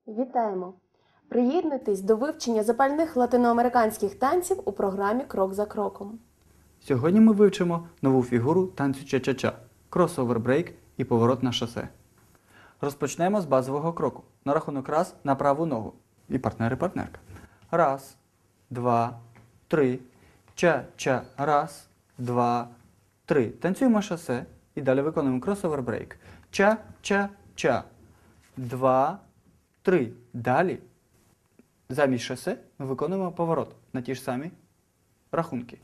Вітаємо! Приєднуйтесь до вивчення запальних латиноамериканських танців у програмі «Крок за кроком». Сьогодні ми вивчимо нову фігуру танцю ча-ча-ча – кросовер брейк і поворот на шосе. Розпочнемо з базового кроку. На рахунок раз на праву ногу. І партнери-партнерка. Раз, два, три. Ча-ча. Раз, два, три. Танцюємо шосе і далі виконуємо кросовер брейк. Ча-ча-ча. Два, три. Далі замість шосе ми виконуємо поворот на ті ж самі рахунки.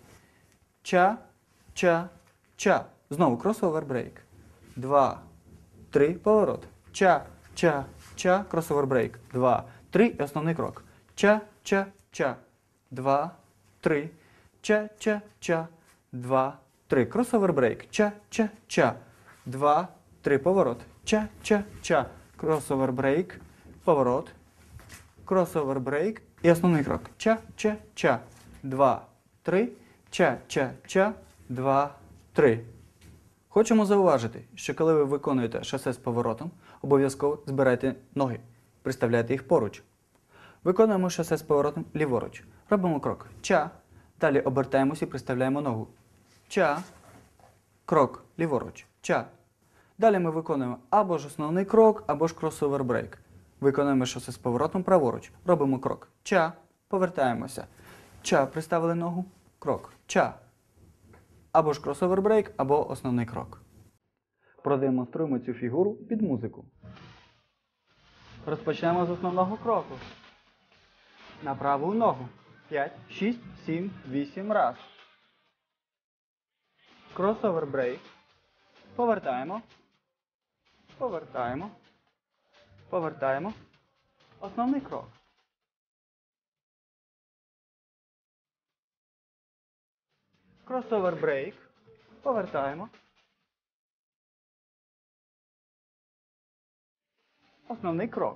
Ча-ча-ча. Знову кросовер брейк. Два, три. Поворот. Ча-ча-ча. Кросовер брейк. Два, три. І основний крок. Ча-ча-ча. Два, три. Ча-ча-ча. Два, три. Кросовер брейк. Ча-ча-ча. Два, три. Поворот. Ча-ча-ча. Кросовер брейк. Поворот. Кросовер брейк. І основний крок. Ча-ча-ча. Два, три. Ча-ча-ча. Два, три. Хочемо зауважити, що коли ви виконуєте шосе з поворотом, обов'язково збирайте ноги, приставляйте їх поруч. Виконуємо шосе з поворотом ліворуч. Робимо крок. Ча. Далі обертаємося і приставляємо ногу. Ча. Крок. Ліворуч. Ча. Далі ми виконуємо або ж основний крок, або ж кросовер брейк. Виконуємо шосе з поворотом праворуч. Робимо крок. Ча. Повертаємося. Ча. Приставили ногу. Крок. Ча. Або ж кросовер брейк, або основний крок. Продемонструємо цю фігуру під музику. Розпочнемо з основного кроку. На праву ногу. 5, 6, 7, 8 раз. Кросовер брейк. Повертаємо. Повертаємо. Повертаємо. Основний крок. Кросовер брейк. Повертаємо. Основний крок.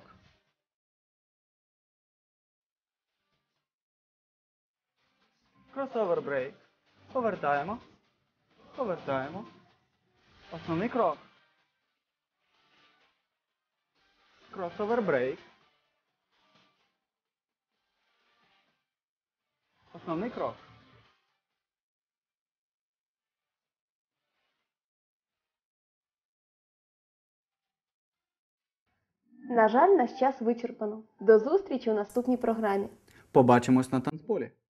Кросовер брейк. Повертаємо. Повертаємо. Основний крок. Кросовер брейк. Основний крок. На жаль, наш час вичерпано. До зустрічі у наступній програмі. Побачимось на танцполі.